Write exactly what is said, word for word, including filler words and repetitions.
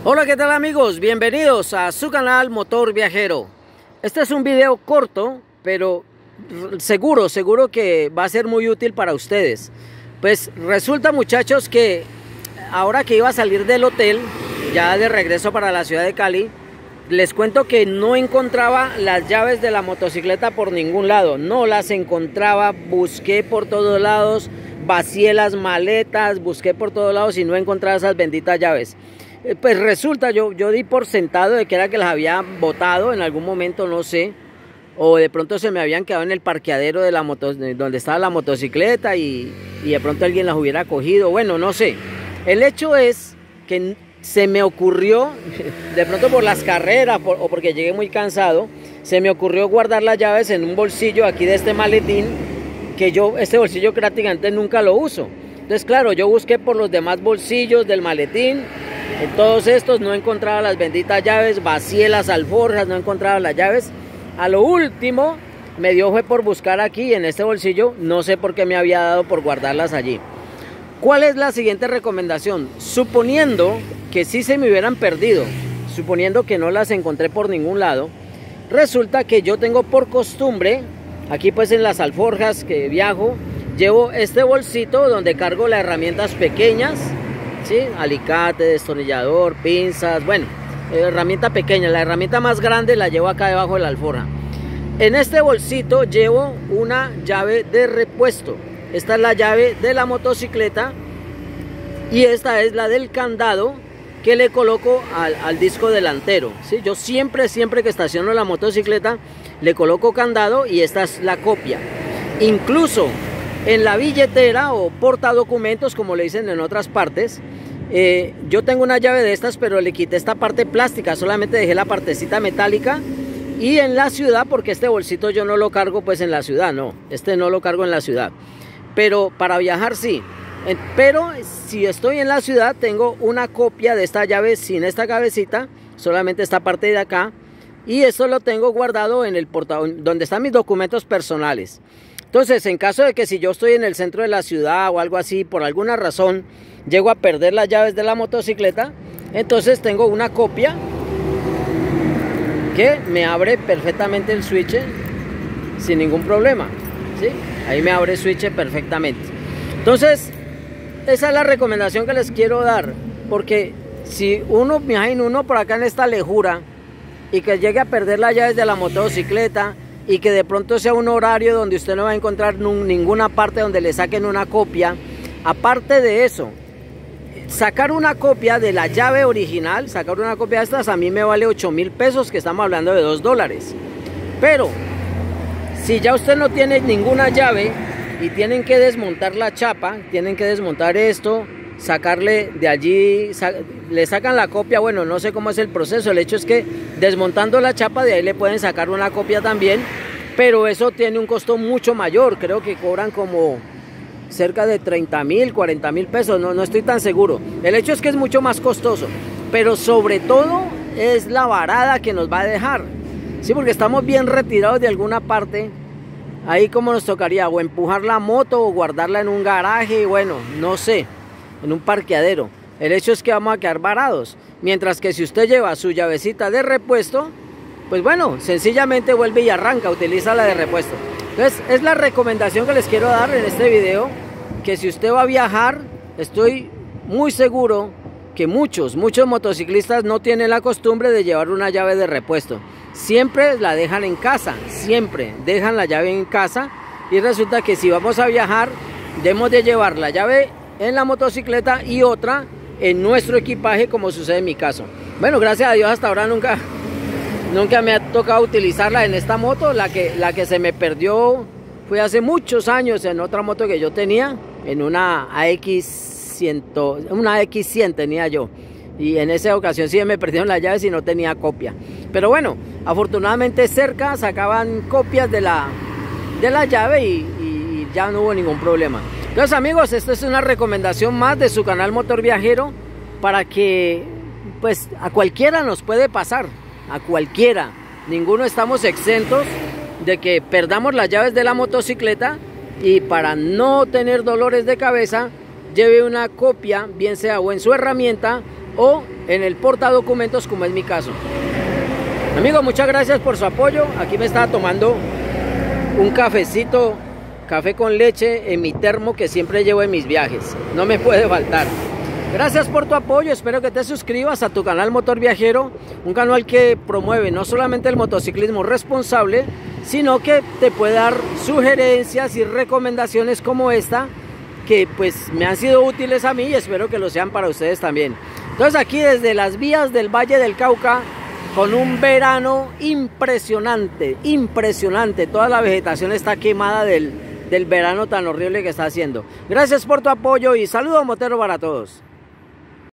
Hola, ¿qué tal amigos? Bienvenidos a su canal Motor Viajero. Este es un video corto, pero seguro, seguro que va a ser muy útil para ustedes. Pues resulta, muchachos, que ahora que iba a salir del hotel, ya de regreso para la ciudad de Cali, les cuento que no encontraba las llaves de la motocicleta por ningún lado. No las encontraba, busqué por todos lados, vacié las maletas, busqué por todos lados y no encontraba esas benditas llaves. Pues resulta, yo, yo di por sentado de que era que las había botado en algún momento, no sé, o de pronto se me habían quedado en el parqueadero de la moto, donde estaba la motocicleta y, y de pronto alguien las hubiera cogido, bueno, no sé. El hecho es que se me ocurrió, de pronto por las carreras por, o porque llegué muy cansado, se me ocurrió guardar las llaves en un bolsillo aquí de este maletín, que yo, este bolsillo prácticamente nunca lo uso. Entonces, claro, yo busqué por los demás bolsillos del maletín. En todos estos no encontraba las benditas llaves, vacié las alforjas, no encontraba las llaves. A lo último me dio fue por buscar aquí en este bolsillo, no sé por qué me había dado por guardarlas allí. ¿Cuál es la siguiente recomendación? Suponiendo que sí se me hubieran perdido, suponiendo que no las encontré por ningún lado, resulta que yo tengo por costumbre, aquí pues en las alforjas que viajo, llevo este bolsito donde cargo las herramientas pequeñas, ¿sí? Alicate, destornillador, pinzas, bueno, herramienta pequeña. La herramienta más grande la llevo acá debajo de la alforja. En este bolsito llevo una llave de repuesto. Esta es la llave de la motocicleta y esta es la del candado que le coloco al, al disco delantero, ¿sí? Yo siempre, siempre que estaciono la motocicleta le coloco candado y esta es la copia. Incluso en la billetera o portadocumentos, como le dicen en otras partes, eh, yo tengo una llave de estas, pero le quité esta parte plástica, solamente dejé la partecita metálica. Y en la ciudad, porque este bolsito yo no lo cargo pues en la ciudad, no, este no lo cargo en la ciudad, pero para viajar sí. Pero si estoy en la ciudad tengo una copia de esta llave sin esta cabecita, solamente esta parte de acá, y eso lo tengo guardado en el portadocumentos donde están mis documentos personales. Entonces, en caso de que si yo estoy en el centro de la ciudad o algo así, por alguna razón llego a perder las llaves de la motocicleta, entonces tengo una copia que me abre perfectamente el switch sin ningún problema, ¿sí? Ahí me abre el switch perfectamente. Entonces, esa es la recomendación que les quiero dar, porque si uno, imagina uno por acá en esta lejura y que llegue a perder las llaves de la motocicleta, y que de pronto sea un horario donde usted no va a encontrar ninguna parte donde le saquen una copia. Aparte de eso, sacar una copia de la llave original, sacar una copia de estas a mí me vale ocho mil pesos, que estamos hablando de dos dólares. Pero si ya usted no tiene ninguna llave y tienen que desmontar la chapa, tienen que desmontar esto, sacarle de allí, sa le sacan la copia, bueno, no sé cómo es el proceso, el hecho es que desmontando la chapa de ahí le pueden sacar una copia también, pero eso tiene un costo mucho mayor, creo que cobran como cerca de treinta mil, cuarenta mil pesos, no, no estoy tan seguro. El hecho es que es mucho más costoso, pero sobre todo es la varada que nos va a dejar, sí, porque estamos bien retirados de alguna parte. Ahí como nos tocaría o empujar la moto o guardarla en un garaje, bueno, no sé, en un parqueadero. El hecho es que vamos a quedar varados. Mientras que si usted lleva su llavecita de repuesto, pues bueno, sencillamente vuelve y arranca, utiliza la de repuesto. Entonces, es la recomendación que les quiero dar en este video, que si usted va a viajar, estoy muy seguro que muchos, muchos motociclistas no tienen la costumbre de llevar una llave de repuesto. Siempre la dejan en casa, siempre dejan la llave en casa, y resulta que si vamos a viajar, debemos de llevar la llave en la motocicleta y otra en nuestro equipaje, como sucede en mi caso. Bueno, gracias a Dios hasta ahora nunca nunca me ha tocado utilizarla en esta moto. La que, la que se me perdió fue hace muchos años en otra moto que yo tenía, en una A X cien, una A X cien tenía yo, y en esa ocasión sí me perdieron las llaves y no tenía copia. Pero bueno, afortunadamente cerca sacaban copias de la, de la llave y, y ya no hubo ningún problema. Entonces amigos, esta es una recomendación más de su canal Motor Viajero, para que pues a cualquiera nos puede pasar, a cualquiera, ninguno estamos exentos de que perdamos las llaves de la motocicleta, y para no tener dolores de cabeza lleve una copia, bien sea o en su herramienta o en el portadocumentos, como es mi caso. Amigo, muchas gracias por su apoyo. Aquí me estaba tomando un cafecito, café con leche en mi termo que siempre llevo en mis viajes. No me puede faltar. Gracias por tu apoyo, espero que te suscribas a tu canal Motor Viajero, un canal que promueve no solamente el motociclismo responsable, sino que te puede dar sugerencias y recomendaciones como esta, que pues me han sido útiles a mí y espero que lo sean para ustedes también. Entonces aquí desde las vías del Valle del Cauca, con un verano impresionante, impresionante, toda la vegetación está quemada del, del verano tan horrible que está haciendo. Gracias por tu apoyo y saludos motero para todos.